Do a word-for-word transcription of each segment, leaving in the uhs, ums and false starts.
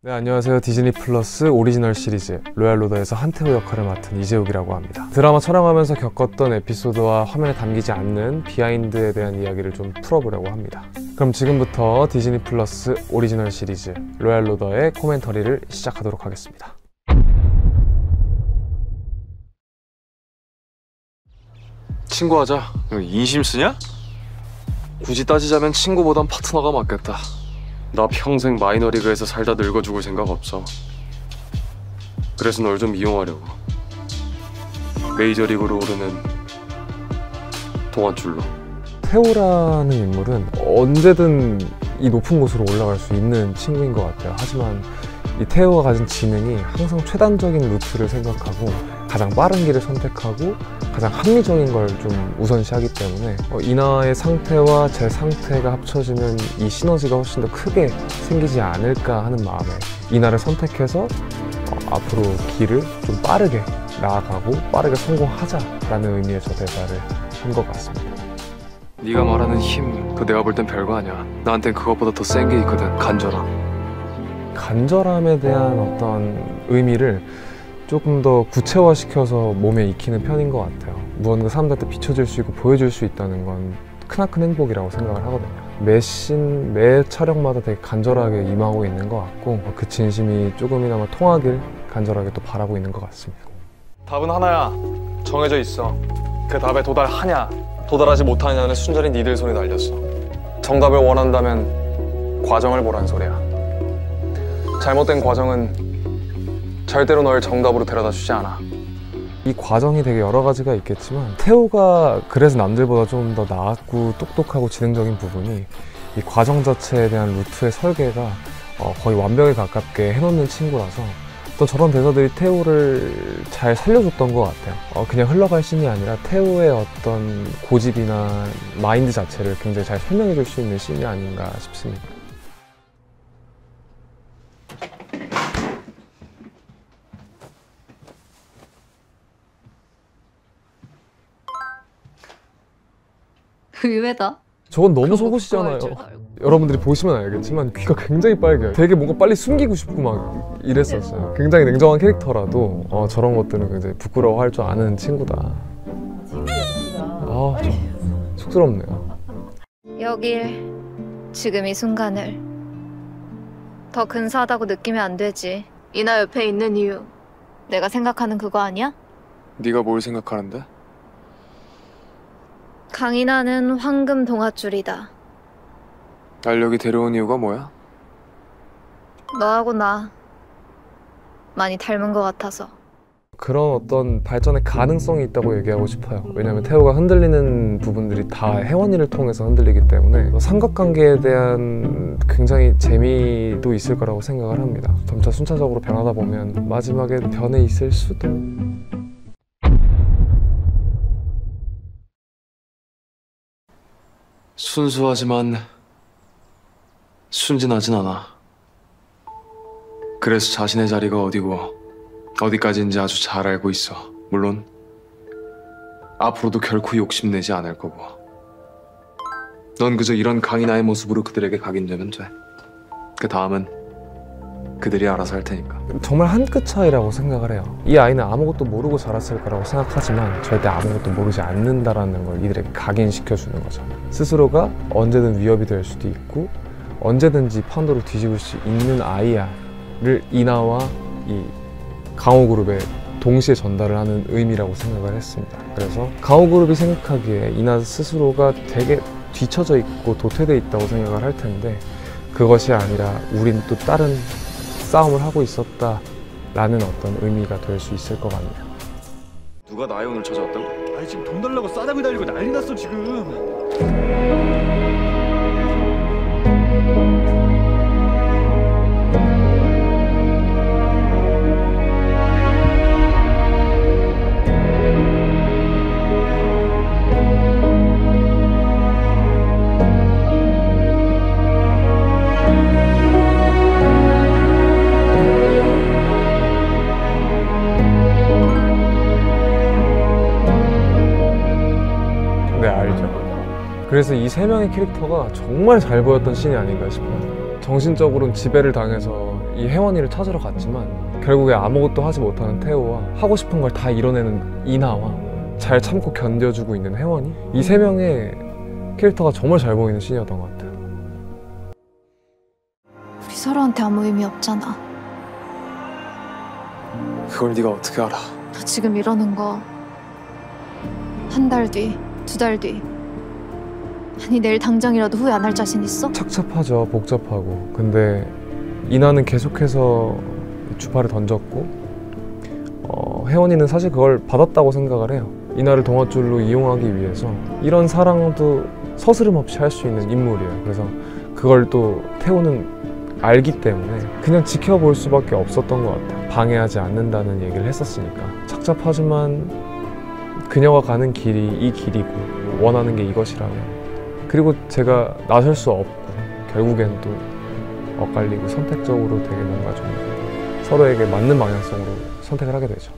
네, 안녕하세요. 디즈니 플러스 오리지널 시리즈 로얄 로더에서 한태호 역할을 맡은 이재욱이라고 합니다. 드라마 촬영하면서 겪었던 에피소드와 화면에 담기지 않는 비하인드에 대한 이야기를 좀 풀어보려고 합니다. 그럼 지금부터 디즈니 플러스 오리지널 시리즈 로얄 로더의 코멘터리를 시작하도록 하겠습니다. 친구하자. 인심 쓰냐? 굳이 따지자면 친구보단 파트너가 맞겠다. 나 평생 마이너리그에서 살다 늙어 죽을 생각 없어. 그래서 널 좀 이용하려고. 메이저리그로 오르는 동안줄로. 태호라는 인물은 언제든 이 높은 곳으로 올라갈 수 있는 친구인 것 같아요. 하지만 이 태호가 가진 지능이 항상 최단적인 루트를 생각하고 가장 빠른 길을 선택하고 가장 합리적인 걸 좀 우선시하기 때문에 어, 이나의 상태와 제 상태가 합쳐지면 이 시너지가 훨씬 더 크게 생기지 않을까 하는 마음에 이나를 선택해서 어, 앞으로 길을 좀 빠르게 나아가고 빠르게 성공하자라는 의미의 저 대사를 한 것 같습니다. 네가 말하는 힘, 그 내가 볼 땐 별거 아니야. 나한텐 그것보다 더 센 게 있거든. 간절함. 간절함에 대한 어떤 의미를 조금 더 구체화시켜서 몸에 익히는 편인 것 같아요. 무언가 사람들한테 비춰줄 수 있고 보여줄 수 있다는 건 크나큰 행복이라고 생각을 하거든요. 매 씬, 매 촬영마다 되게 간절하게 임하고 있는 것 같고 그 진심이 조금이나마 통하길 간절하게 또 바라고 있는 것 같습니다. 답은 하나야. 정해져 있어. 그 답에 도달하냐 도달하지 못하냐는 순전히 니들 손에 달렸어. 정답을 원한다면 과정을 보란 소리야. 잘못된 과정은 절대로 널 정답으로 데려다 주지 않아. 이 과정이 되게 여러 가지가 있겠지만 태호가 그래서 남들보다 좀 더 나았고 똑똑하고 지능적인 부분이 이 과정 자체에 대한 루트의 설계가 어 거의 완벽에 가깝게 해놓는 친구라서 또 저런 대사들이 태호를 잘 살려줬던 것 같아요. 어 그냥 흘러갈 씬이 아니라 태호의 어떤 고집이나 마인드 자체를 굉장히 잘 설명해 줄 수 있는 씬이 아닌가 싶습니다. 의외다. 저건 너무 속옷이잖아요. 여러분들이 보시면 알겠지만 귀가 굉장히 빨개요. 되게 뭔가 빨리 숨기고 싶고 막 이랬었어요. 굉장히 냉정한 캐릭터라도 어, 저런 것들은 굉장히 부끄러워할 줄 아는 친구다. 아, 좀 쑥스럽네요. 여길, 지금 이 순간을 더 근사하다고 느끼면 안 되지. 이나 옆에 있는 이유 내가 생각하는 그거 아니야? 네가 뭘 생각하는데? 강인하는 황금 동아줄이다. 날 여기 데려온 이유가 뭐야? 너하고 나 많이 닮은 것 같아서. 그런 어떤 발전의 가능성이 있다고 얘기하고 싶어요. 왜냐면 태호가 흔들리는 부분들이 다 혜원이를 통해서 흔들리기 때문에 삼각관계에 대한 굉장히 재미도 있을 거라고 생각을 합니다. 점차 순차적으로 변하다 보면 마지막엔 변해 있을 수도. 순수하지만 순진하진 않아. 그래서 자신의 자리가 어디고 어디까지인지 아주 잘 알고 있어. 물론 앞으로도 결코 욕심내지 않을 거고. 넌 그저 이런 강인아의 모습으로 그들에게 각인되면 돼. 그 다음은 그들이 알아서 할 테니까. 정말 한 끗 차이라고 생각을 해요. 이 아이는 아무것도 모르고 자랐을 거라고 생각하지만 절대 아무것도 모르지 않는다라는 걸 이들에게 각인시켜주는 거죠. 스스로가 언제든 위협이 될 수도 있고 언제든지 판도를 뒤집을 수 있는 아이야를 이나와 이 강호그룹에 동시에 전달을 하는 의미라고 생각을 했습니다. 그래서 강호그룹이 생각하기에 이나 스스로가 되게 뒤처져 있고 도태돼 있다고 생각을 할 텐데 그것이 아니라 우린 또 다른 싸움을 하고 있었다라는 어떤 의미가 될 수 있을 것 같네요. 누가 나의 오늘 찾아왔다고? 아니 지금 돈 달라고 싸다구 달리고 난리 났어 지금. 네, 알죠. 그래서 이 세 명의 캐릭터가 정말 잘 보였던 씬이 아닌가 싶어요. 정신적으로는 지배를 당해서 이 혜원이를 찾으러 갔지만 결국에 아무것도 하지 못하는 태호와 하고 싶은 걸 다 이뤄내는 이나와 잘 참고 견뎌주고 있는 혜원이, 이 세 명의 캐릭터가 정말 잘 보이는 씬이었던 것 같아요. 우리 서로한테 아무 의미 없잖아. 그걸 네가 어떻게 알아? 너 지금 이러는 거 한 달 뒤, 두 달 뒤, 아니 내일 당장이라도 후회 안 할 자신 있어? 착잡하죠. 복잡하고. 근데 이나는 계속해서 주파를 던졌고 어, 혜원이는 사실 그걸 받았다고 생각을 해요. 이나를 동아줄로 이용하기 위해서 이런 사랑도 서스름 없이 할 수 있는 인물이에요. 그래서 그걸 또 태호는 알기 때문에 그냥 지켜볼 수밖에 없었던 것 같아요. 방해하지 않는다는 얘기를 했었으니까. 착잡하지만 그녀가 가는 길이 이 길이고 원하는 게 이것이라면, 그리고 제가 나설 수 없고 결국엔 또 엇갈리고 선택적으로 되게 뭔가 좀 서로에게 맞는 방향성으로 선택을 하게 되죠.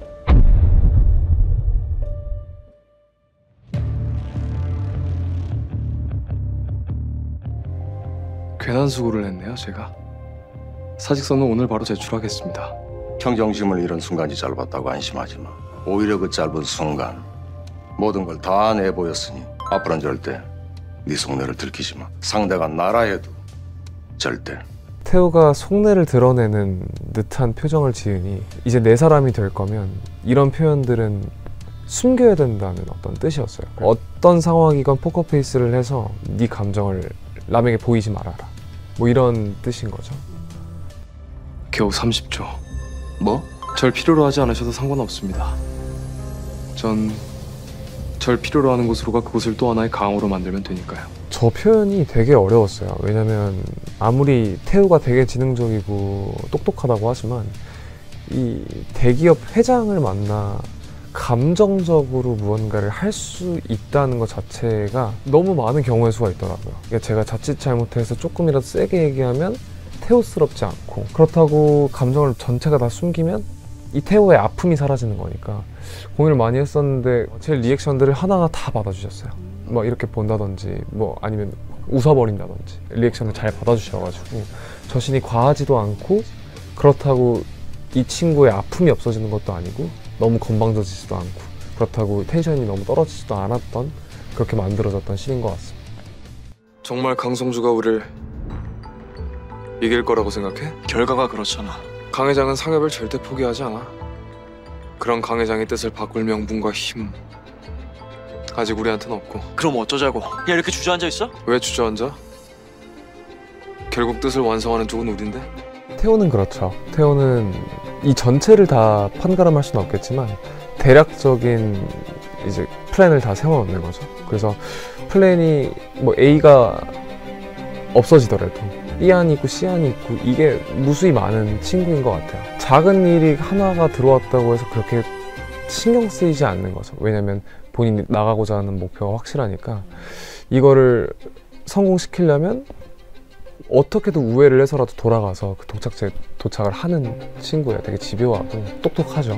괜한 수고를 했네요, 제가. 사직서는 오늘 바로 제출하겠습니다. 평정심을 잃은 순간이 짧았다고 안심하지 마. 오히려 그 짧은 순간 모든 걸 다 내보였으니 앞으로는 절대 네 속내를 들키지 마. 상대가 나라 해도 절대. 태호가 속내를 드러내는 듯한 표정을 지으니 이제 내 사람이 될 거면 이런 표현들은 숨겨야 된다는 어떤 뜻이었어요. 어떤 상황이건 포커페이스를 해서 네 감정을 남에게 보이지 말아라, 뭐 이런 뜻인 거죠. 겨우 삼십 초. 뭐? 절 필요로 하지 않으셔도 상관없습니다. 전 절 필요로 하는 곳으로가 그곳을 또 하나의 강으로 만들면 되니까요. 저 표현이 되게 어려웠어요. 왜냐면 아무리 태우가 되게 지능적이고 똑똑하다고 하지만 이 대기업 회장을 만나 감정적으로 무언가를 할 수 있다는 것 자체가 너무 많은 경우의 수가 있더라고요. 그러니까 제가 자칫 잘못해서 조금이라도 세게 얘기하면 태호스럽지 않고, 그렇다고 감정을 전체가 다 숨기면 이 태호의 아픔이 사라지는 거니까 고민을 많이 했었는데 제 리액션들을 하나하나 다 받아주셨어요. 뭐 이렇게 본다든지 뭐 아니면 웃어버린다든지 리액션을 잘 받아주셔가지고 저신이 과하지도 않고, 그렇다고 이 친구의 아픔이 없어지는 것도 아니고 너무 건방져지지도 않고, 그렇다고 텐션이 너무 떨어지지도 않았던, 그렇게 만들어졌던 씬인 것 같습니다. 정말 강성주가 우릴 이길 거라고 생각해? 결과가 그렇잖아. 강 회장은 상엽을 절대 포기하지 않아. 그런 강 회장의 뜻을 바꿀 명분과 힘 아직 우리한테는 없고. 그럼 어쩌자고? 야, 이렇게 주저앉아 있어? 왜 주저앉아? 결국 뜻을 완성하는 쪽은 우린데? 태호는 그렇죠. 태호는 이 전체를 다 판가름할 수는 없겠지만 대략적인 이제 플랜을 다 세워놓는 거죠. 그래서 플랜이 뭐 A가 없어지더라도 B 안이 있고 C 안이 있고 이게 무수히 많은 친구인 것 같아요. 작은 일이 하나가 들어왔다고 해서 그렇게 신경 쓰이지 않는 거죠. 왜냐면 본인이 나가고자 하는 목표가 확실하니까. 이거를 성공시키려면 어떻게든 우회를 해서라도 돌아가서 그 도착지에 도착을 하는 친구예요. 되게 집요하고 똑똑하죠.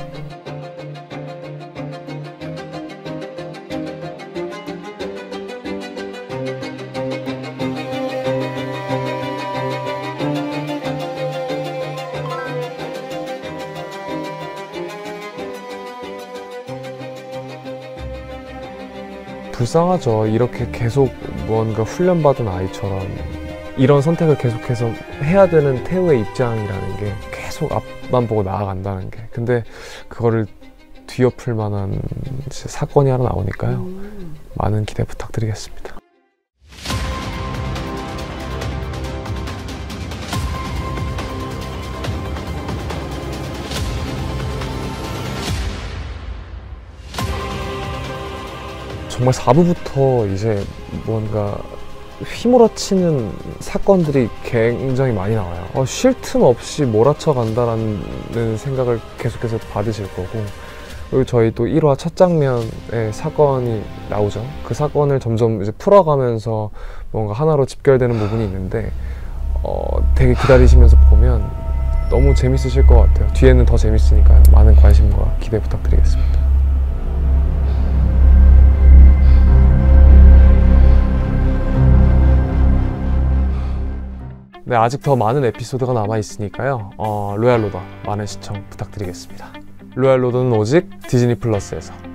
불쌍하죠. 이렇게 계속 무언가 훈련받은 아이처럼 이런 선택을 계속해서 해야 되는 태우의 입장이라는 게 계속 앞만 보고 나아간다는 게. 근데 그거를 뒤엎을 만한 사건이 하나 나오니까요. 많은 기대 부탁드리겠습니다. 정말 사 부부터 이제 뭔가 휘몰아치는 사건들이 굉장히 많이 나와요. 어, 쉴 틈 없이 몰아쳐 간다라는 생각을 계속해서 받으실 거고, 그리고 저희 또 일 화 첫 장면에 사건이 나오죠. 그 사건을 점점 이제 풀어가면서 뭔가 하나로 집결되는 부분이 있는데 어, 되게 기다리시면서 보면 너무 재밌으실 것 같아요. 뒤에는 더 재밌으니까요. 많은 관심과 기대 부탁드리겠습니다. 네, 아직 더 많은 에피소드가 남아있으니까요. 어, 로얄 로더 많은 시청 부탁드리겠습니다. 로얄 로더는 오직 디즈니 플러스에서